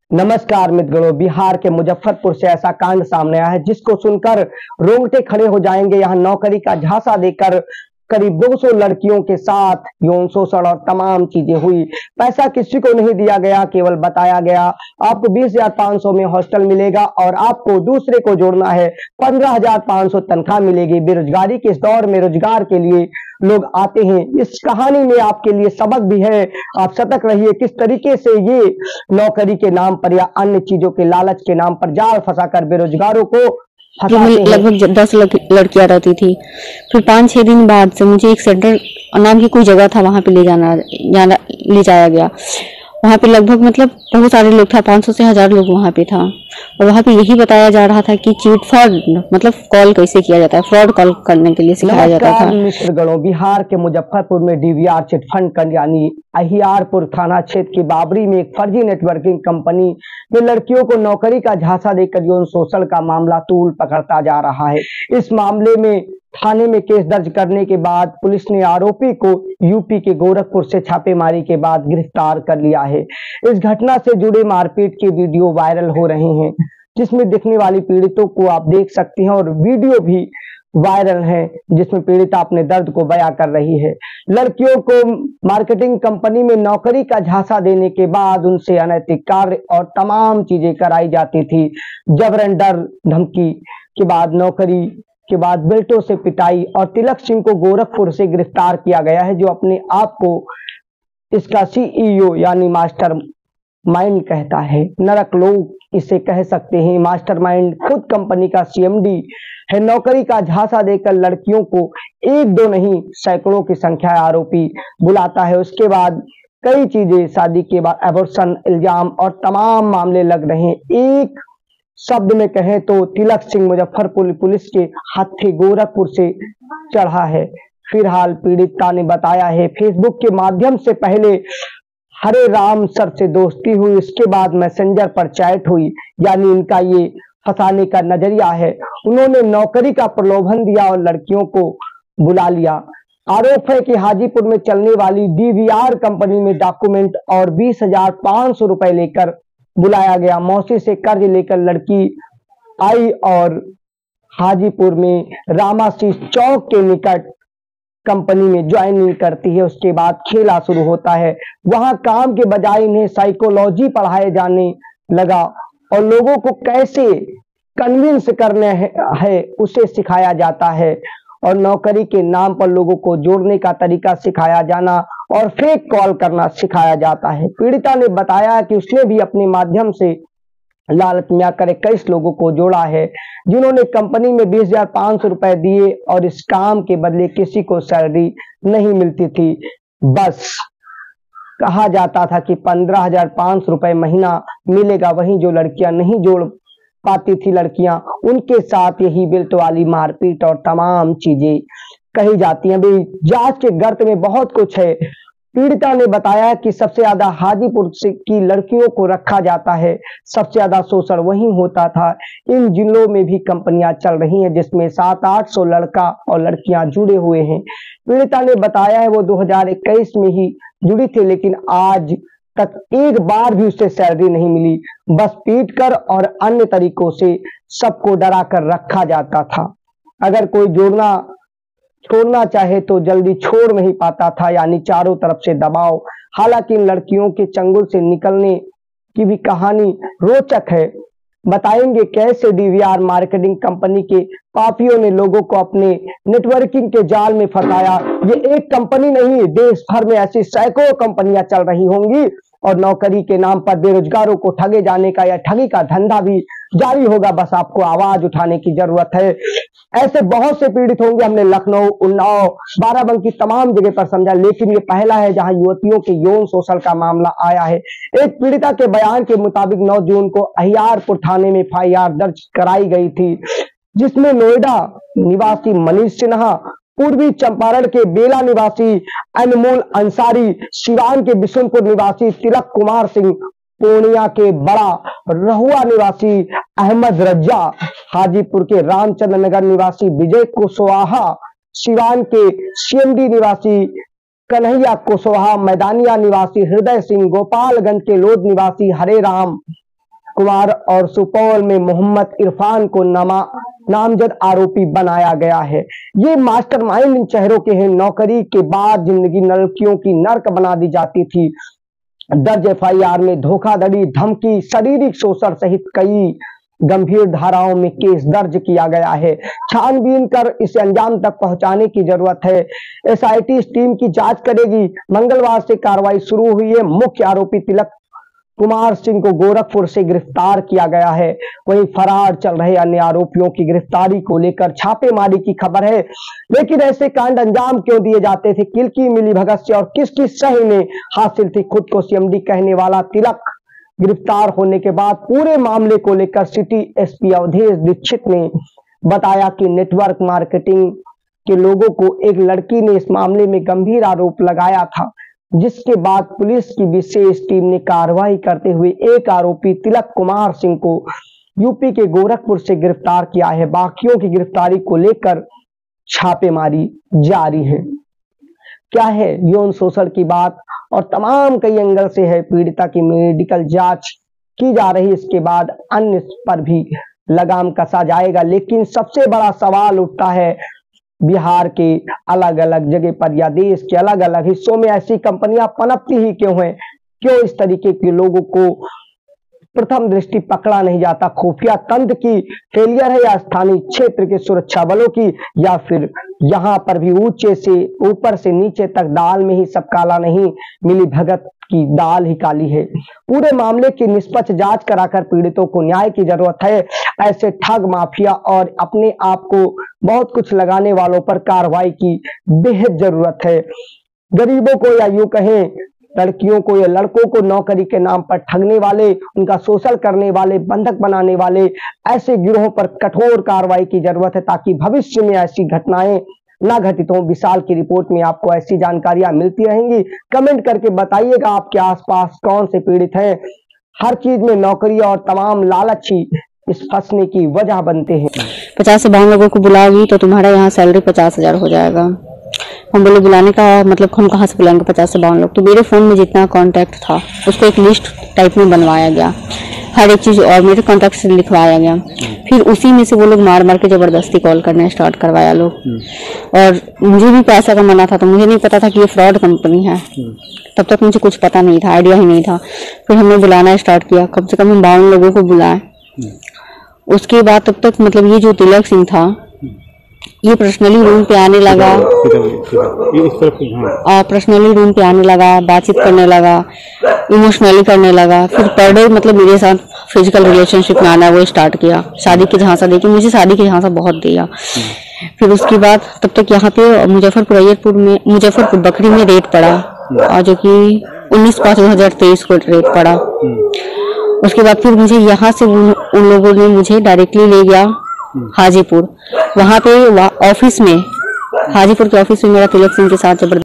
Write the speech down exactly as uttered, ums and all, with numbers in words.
नमस्कार मित्रगणों, बिहार के मुजफ्फरपुर से ऐसा कांड सामने आया है जिसको सुनकर रोंगटे खड़े हो जाएंगे। यहाँ नौकरी का झांसा देकर करीब दो सौ लड़कियों के साथ यौन शोषण और तमाम चीजें हुई। पैसा किसी को नहीं दिया गया, केवल बताया गया आपको बीस हजार पाँच सौ में हॉस्टल मिलेगा और आपको दूसरे को जोड़ना है, पंद्रह हजार पाँच सौ तनख्वाह मिलेगी। बेरोजगारी के इस दौर में रोजगार के लिए लोग आते हैं। इस कहानी में आपके लिए सबक भी है, आप सतर्क रहिए किस तरीके से ये नौकरी के नाम पर या अन्य चीजों के लालच के नाम पर जाल फंसाकर बेरोजगारों को लगभग दस लड़कियां रहती थी। फिर पाँच छह दिन बाद से मुझे एक सेंटर नाम की कोई जगह था, वहां पे ले जाना जाना ले जाया गया। वहां पे लगभग मतलब बहुत सारे लोग था, पाँच सौ से हजार लोग वहां पे था। और वहां पे यही बताया जा रहा था कि चीट फ्रॉड मतलब कॉल कैसे किया जाता है, फ्रॉड कॉल करने के लिए सिखाया जाता था। मित्रगणों, बिहार के मुजफ्फरपुर में डीवीआर चिटफंड कंड यानी अहियारपुर थाना क्षेत्र की बाबरी में एक फर्जी नेटवर्किंग कंपनी में लड़कियों को नौकरी का झांसा देकर यौन शोषण का मामला तूल पकड़ता जा रहा है। इस मामले में थाने में केस दर्ज करने के बाद पुलिस ने आरोपी को यूपी के गोरखपुर से छापेमारी के बाद गिरफ्तार कर लिया है। इस घटना से जुड़े मारपीट के वीडियो वायरल हो रहे हैं, जिसमें दिखने वाली पीड़ितों को आप देख सकते हैं और वीडियो भी वायरल है जिसमें पीड़िता अपने दर्द को बयां कर रही है। लड़कियों को मार्केटिंग कंपनी में नौकरी का झांसा देने के बाद उनसे अनैतिक कार्य और तमाम चीजें कराई जाती थी। जबरन डर धमकी के बाद नौकरी के बाद बेल्टों से पिटाई और तिलक सिंह को गोरखपुर से गिरफ्तार किया गया है, जो अपने आप को इसका सीईओ यानी मास्टर माइंड कहता है। नरक लोग इसे कह सकते हैं। मास्टरमाइंड खुद कंपनी का सीएमडी है। नौकरी का झांसा देकर लड़कियों को एक दो नहीं सैकड़ों की संख्या आरोपी बुलाता है। उसके बाद कई चीजें, शादी के बाद एबॉर्शन इल्जाम और तमाम मामले लग रहे हैं। एक शब्द में कहें तो तिलक सिंह मुजफ्फरपुर पुलिस के हाथे गोरखपुर से चढ़ा है। फिलहाल पीड़िता ने बताया है फेसबुक के माध्यम से पहले हरे राम सर से दोस्ती हुई, उसके बाद मैसेंजर पर चैट हुई, यानी इनका ये फंसाने का नजरिया है। उन्होंने नौकरी का प्रलोभन दिया और लड़कियों को बुला लिया। आरोप है कि हाजीपुर में चलने वाली डीवीआर कंपनी में डॉक्यूमेंट और बीस हजार पाँच सौ रुपए लेकर बुलाया गया। मौसी से कर्ज लेकर लड़की आई और हाजीपुर में रामासी चौक के निकट कंपनी में ज्वाइनिंग करती है। उसके बाद खेला शुरू होता है। वहां काम के बजाय इन्हें साइकोलॉजी पढ़ाए जाने लगा और लोगों को कैसे कन्विंस करने है, है उसे सिखाया जाता है और नौकरी के नाम पर लोगों को जोड़ने का तरीका सिखाया जाना और फेक कॉल करना सिखाया जाता है। पीड़िता ने बताया कि उसने भी अपने माध्यम से लालच में आकर इक्कीस लोगों को जोड़ा है, जिन्होंने कंपनी में बीस हजार पाँच सौ रुपए दिए और इस काम के बदले किसी को सैलरी नहीं मिलती थी। बस कहा जाता था कि पंद्रह हजार पाँच सौ रुपए महीना मिलेगा। वहीं जो लड़कियां नहीं जोड़ पाती थी लड़कियां, उनके साथ यही बेल्ट वाली मारपीट और तमाम चीजें कही जाती हैं। भाई जांच के गर्त में बहुत कुछ है। पीड़िता ने बताया कि सबसे ज्यादा हाजीपुर से की लड़कियों को रखा जाता है, सबसे ज्यादा शोषण वहीं होता था। इन जिलों में भी कंपनियां चल रही हैं जिसमें सात आठ सौ लड़का और लड़कियां जुड़े हुए हैं। पीड़िता ने बताया है वो दो हजार इक्कीस में ही जुड़ी थी, लेकिन आज तक एक बार भी उसे सैलरी नहीं मिली। बस पीट कर और अन्य तरीकों से सबको डरा कर रखा जाता था। अगर कोई जोड़ना छोड़ना चाहे तो जल्दी छोड़ नहीं पाता था, यानी चारों तरफ से दबाव। हालांकि इन लड़कियों के चंगुल से निकलने की भी कहानी रोचक है। बताएंगे कैसे डीवीआर मार्केटिंग कंपनी के पापियों ने लोगों को अपने नेटवर्किंग के जाल में फंसाया। ये एक कंपनी नहीं, देश भर में ऐसी सैकड़ों कंपनियां चल रही होंगी और नौकरी के नाम पर बेरोजगारों को ठगे जाने का या ठगी का धंधा भी जारी होगा। बस आपको आवाज उठाने की जरूरत है। ऐसे बहुत से पीड़ित होंगे। हमने लखनऊ, उन्नाव, बाराबंकी तमाम जगह पर समझा, लेकिन ये पहला है जहां युवतियों के यौन शोषण का मामला आया है। एक पीड़िता के बयान के मुताबिक नौ जून को अहियारपुर थाने में एफ आई आर दर्ज कराई गई थी, जिसमें नोएडा निवासी मनीष सिन्हा, पूर्वी चंपारण के बेला निवासी अनमोल अंसारी, सिवान के बिशुनपुर निवासी तिलक कुमार सिंह, पूर्णिया के बड़ा रहुआ निवासी अहमद रज्जा, हाजीपुर के रामचंद्र नगर निवासी विजय कुशवाहा, सिवान के सीएमडी निवासी कन्हैया कुशवाहा, मैदानिया निवासी हृदय सिंह, गोपालगंज के लोध निवासी हरे राम, कुमार और सुपौल में मोहम्मद इरफान को नमा नामजद आरोपी बनाया गया है। ये मास्टरमाइंड इन चेहरों के हैं। नौकरी के बाद जिंदगी लड़कियों की नर्क बना दी जाती थी। दर्ज एफ आई आर में धोखाधड़ी, धमकी, शारीरिक शोषण सहित कई गंभीर धाराओं में केस दर्ज किया गया है। छानबीन कर इसे अंजाम तक पहुंचाने की जरूरत है। एस आई टी इस टीम की जांच करेगी। मंगलवार से कार्रवाई शुरू हुई है। मुख्य आरोपी तिलक कुमार सिंह को गोरखपुर से गिरफ्तार किया गया है। वहीं फरार चल रहे अन्य आरोपियों की गिरफ्तारी को लेकर छापेमारी की खबर है। लेकिन ऐसे कांड अंजाम क्यों दिए जाते थे? किल की मिली भगत से और किसकी सही में हासिल थी खुद को सी एम डी कहने वाला तिलक? गिरफ्तार होने के बाद पूरे मामले को लेकर city S P Avdhesh Dixit ने बताया कि नेटवर्क मार्केटिंग के लोगों को एक लड़की ने इस मामले में गंभीर आरोप लगाया था, जिसके बाद पुलिस की विशेष टीम ने कार्रवाई करते हुए एक आरोपी तिलक कुमार सिंह को यूपी के गोरखपुर से गिरफ्तार किया है। बाकियों की गिरफ्तारी को लेकर छापेमारी जारी है। क्या है यौन शोषण की बात और तमाम कई एंगल से है। पीड़िता की मेडिकल जांच की जा रही, इसके बाद अन्य पर भी लगाम कसा जाएगा। लेकिन सबसे बड़ा सवाल उठता है, बिहार के अलग अलग जगह पर या देश के अलग अलग हिस्सों में ऐसी कंपनियां पनपती ही क्यों हैं? क्यों इस तरीके के लोगों को प्रथम दृष्टि पकड़ा नहीं जाता? खुफिया तंत्र की फेलियर है या स्थानीय क्षेत्र के सुरक्षा बलों की, या फिर यहाँ पर भी ऊंचे से ऊपर से नीचे तक दाल में ही सब काला नहीं, मिली भगत की दाल ही काली है। पूरे मामले की निष्पक्ष जांच कराकर पीड़ितों को न्याय की जरूरत है। ऐसे ठग, माफिया और अपने आप को बहुत कुछ लगाने वालों पर कार्रवाई की बेहद जरूरत है। गरीबों को या यूं कहें लड़कियों को या लड़कों को नौकरी के नाम पर ठगने वाले, उनका शोषण करने वाले, बंधक बनाने वाले ऐसे गिरोहों पर कठोर कार्रवाई की जरूरत है, ताकि भविष्य में ऐसी घटनाएं ना घटित हो। विशाल की रिपोर्ट में आपको ऐसी जानकारियां मिलती रहेंगी। कमेंट करके बताइएगा आपके आसपास कौन से पीड़ित हैं। हर चीज में नौकरी और तमाम लालची इस फंसने की वजह बनते हैं। पचास से बावन लोगों को बुलाओगी तो तुम्हारा यहाँ सैलरी पचास हजार हो जाएगा। हम बोले बुलाने का मतलब हम कहाँ से बुलाएंगे पचास से बावन लोग? तो मेरे फोन में जितना कांटेक्ट था उसको एक लिस्ट टाइप में बनवाया गया, हर एक चीज और मेरे कांटेक्ट से लिखवाया गया। फिर उसी में से वो लोग मार मार के जबरदस्ती कॉल करना स्टार्ट करवाया लोग। और मुझे भी पैसा का मना था, तो मुझे नहीं पता था कि ये फ्रॉड कंपनी है। तब तक मुझे कुछ पता नहीं था, आइडिया ही नहीं था। फिर हमने बुलाना स्टार्ट किया, कम से कम हम बावन लोगों को बुलाए। उसके बाद तब तक मतलब ये जो तिलक सिंह था ये पर्सनली रूम पे आने लगा, पर्सनली रूम पे आने लगा, बातचीत करने लगा, इमोशनली करने लगा। फिर पर डे मतलब मेरे साथ फिजिकल रिलेशनशिप में आना वो स्टार्ट किया। शादी की झांसा देके मुझे शादी की झांसा बहुत दिया। फिर उसके बाद तब तक यहाँ पे मुजफ्फरपुर अय्यरपुर में मुजफ्फरपुर बकरी में रेट पड़ा, और जो कि उन्नीस पाँच दो हजार तेईस को रेट पड़ा। उसके बाद फिर मुझे यहाँ से उन, उन लोगों ने मुझे डायरेक्टली ले गया हाजीपुर। वहां पे ऑफिस में, हाजीपुर के ऑफिस में मेरा तिलक सिंह के साथ जबरदस्ती